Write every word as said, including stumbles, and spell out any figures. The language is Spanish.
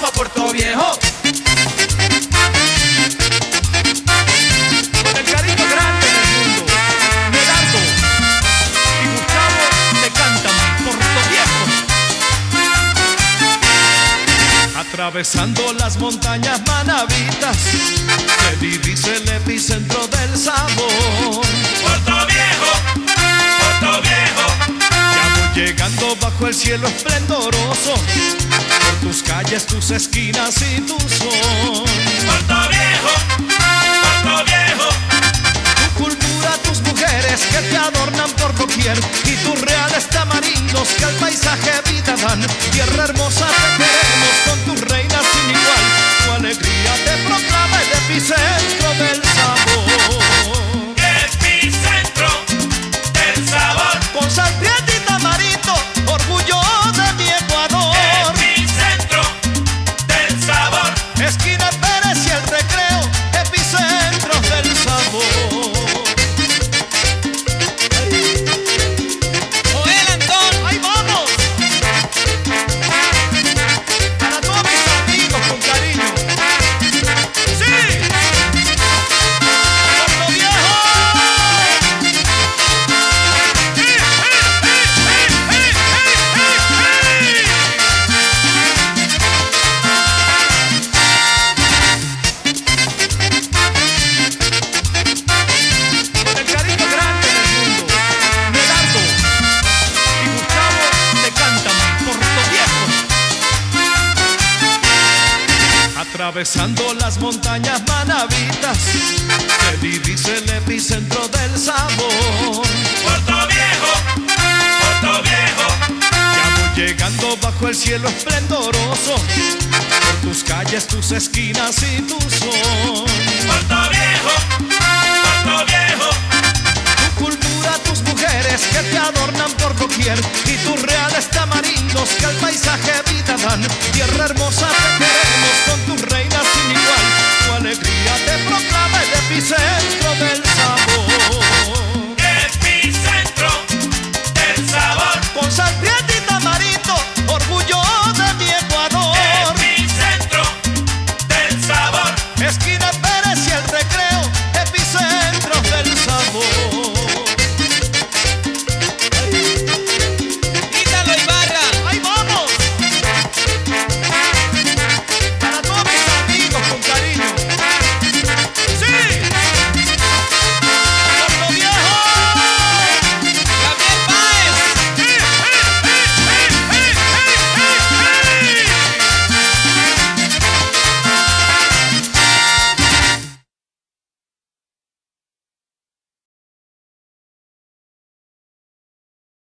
pa' Puerto Viejo. Con el cariño grande del mundo, Medardo y Gustavo te cantan Puerto Viejo. Atravesando las montañas manabitas, se divisa el epicentro del sabor. Puerto Viejo, Puerto Viejo. Ya voy llegando bajo el cielo esplendoroso, por tus calles, tus esquinas y tu sol. Puerto Viejo, Puerto Viejo. Tu cultura, tus mujeres que te adornan por doquier, y tus reales tamarindos que al paisaje vida dan. Tierra hermosa te queremos con tus reinas sin igual, tu alegría te proclama el epicentro del sabor. Epicentro del sabor. Con salprieta y tamarindo, orgullo de mi Ecuador. Epicentro del sabor. Esquina Pérez y el Recreo, epicentro del sabor. Joel Antón, ¡Ahí vamos! Para todos mis amigos con cariño. ¡Sí! ¡Puerto Viejo! ¡Sí! ¡Sí! ¡Sí! ¡Sí! ¡Sí! Con el cariño grande del mundo, Medardo y Gustavo te cantan Puerto Viejo. Atravesando las montañas manabitas, se divisa el epicentro del sabor. Puerto Viejo, Puerto Viejo. Ya voy llegando bajo el cielo esplendoroso, por tus calles, tus esquinas y tu sol. Puerto Viejo, Puerto Viejo. Tu cultura, tus mujeres que te adornan por doquier, y tus reales tamarindos que al paisaje vida dan. Tierra hermosa te